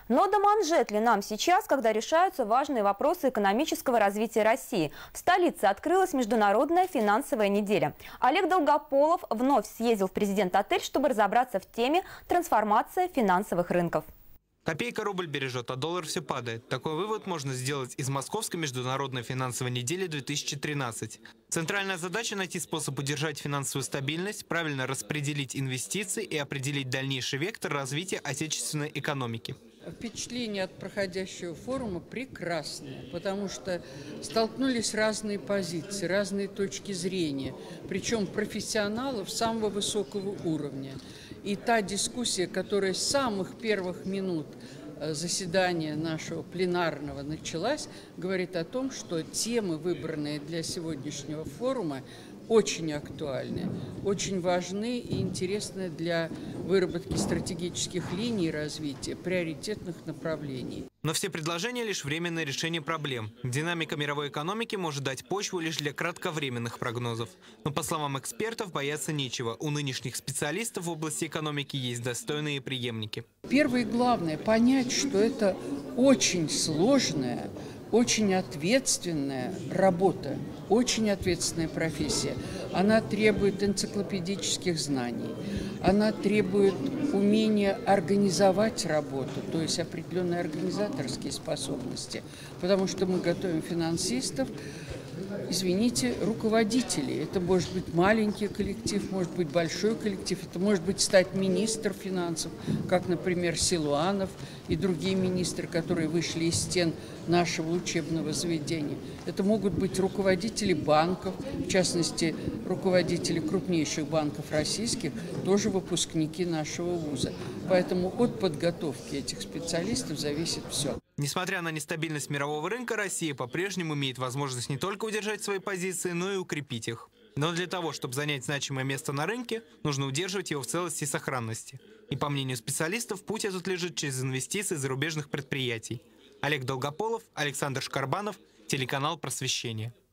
Но до манжет ли нам сейчас, когда решаются важные вопросы экономического развития России? В столице открылась международная финансовая неделя. Олег Долгополов вновь съездил в президент-отель, чтобы разобраться в теме трансформации финансовых рынков. Копейка рубль бережет, а доллар все падает. Такой вывод можно сделать из Московской международной финансовой недели 2013. Центральная задача – найти способ удержать финансовую стабильность, правильно распределить инвестиции и определить дальнейший вектор развития отечественной экономики. Впечатление от проходящего форума прекрасное, потому что столкнулись разные позиции, разные точки зрения, причем профессионалов самого высокого уровня. И та дискуссия, которая с самых первых минут заседания нашего пленарного началась, говорит о том, что темы, выбранные для сегодняшнего форума, очень актуальны, очень важны и интересны для выработки стратегических линий развития, приоритетных направлений. Но все предложения – лишь временное решение проблем. Динамика мировой экономики может дать почву лишь для кратковременных прогнозов. Но, по словам экспертов, бояться нечего. У нынешних специалистов в области экономики есть достойные преемники. Первое и главное – понять, что это очень сложная, очень ответственная работа, очень ответственная профессия. Она требует энциклопедических знаний, она требует умения организовать работу, то есть определенные организаторские способности, потому что мы готовим финансистов, извините, руководителей. Это может быть маленький коллектив, может быть большой коллектив, это может быть стать министр финансов, как, например, Силуанов и другие министры, которые вышли из стен нашего учебного заведения. Это могут быть руководители банков, в частности, руководители крупнейших банков российских, тоже выпускники нашего вуза. Поэтому от подготовки этих специалистов зависит все. Несмотря на нестабильность мирового рынка, Россия по-прежнему имеет возможность не только удержать свои позиции, но и укрепить их. Но для того, чтобы занять значимое место на рынке, нужно удерживать его в целости и сохранности. И по мнению специалистов, путь этот лежит через инвестиции зарубежных предприятий. Олег Долгополов, Александр Шкарбанов, телеканал «Просвещение».